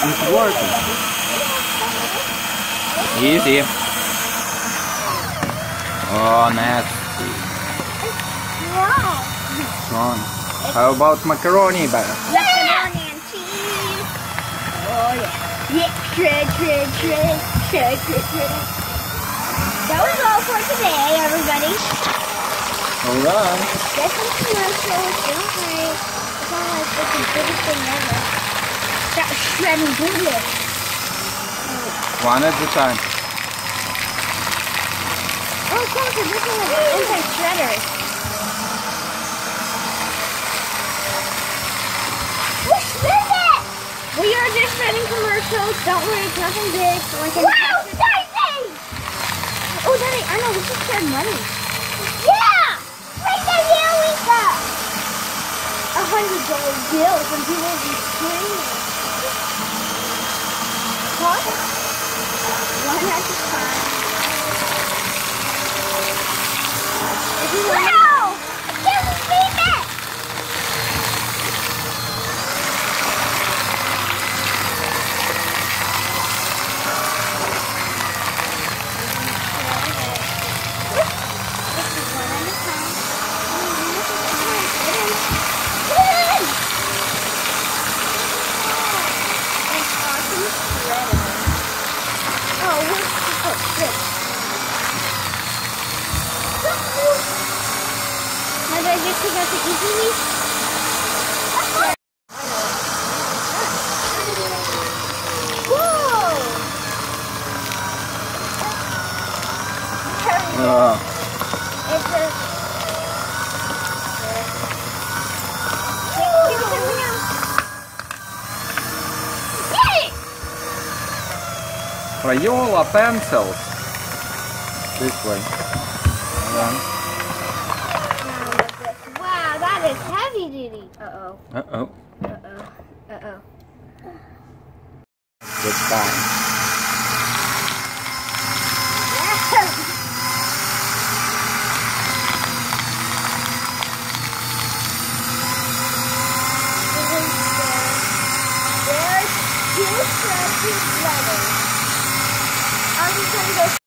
It's working. Easy. Oh, nasty. Strong. How about macaroni? Macaroni and cheese. Oh yeah. Yeah, shred. That was all for today, everybody. Hold on. Get some commercials. Don't worry. It's not like it's the biggest thing ever. Start shredding goodness. One at a time. Oh, cool. So this one is inside shredder. We are just shredding commercials. Don't worry, it's nothing big. Wow, Daisy! Oh, Daddy, I know, we should shred money. Yeah! Right there, here we go. $100 bills and people will be screaming. What? One at a time. Wow! Can we see that? Did I just pick out the easily? Whoa! It's a... Crayola pencils. This way. Wow, that is heavy duty. Uh-oh. Uh-oh. Uh-oh. Uh-oh. Good time. There's two sets of letters. I'm just going to go